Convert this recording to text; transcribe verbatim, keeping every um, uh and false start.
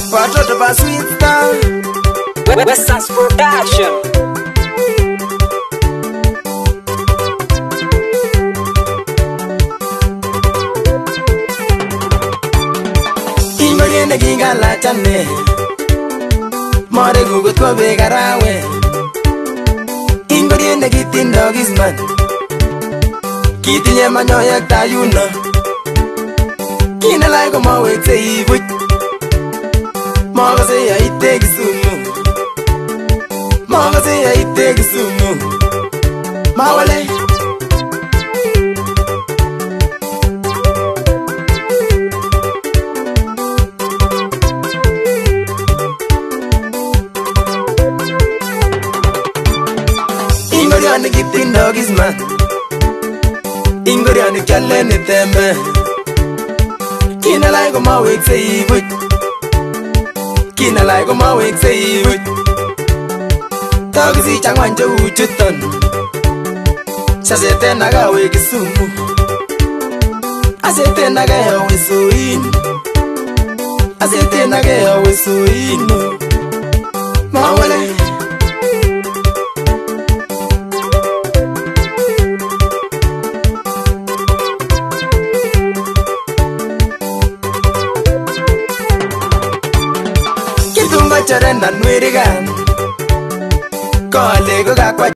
watoto ba Sweet Star Western Production. Ingoriene kingala chane Mare gugut ko be garawe Ingoriene kitindo gisman Kitinye manyoyak tayuno Kinalai ko mawekse ibuch Magase ya ite Kisumu Magase ya ite Kisumu Mawale Ingoriani kitindo gisman Ingoriani kyale ni tembe Kinalai ko mawekse ibuch Kinalai ko mawekse ibuch Tagisi changwan che uchuton Sasete nagawe Kisumu Asete nagawe Soin Asete nagawe Soin Mawale Kitumba charenda nwirigan Kale ko kakwa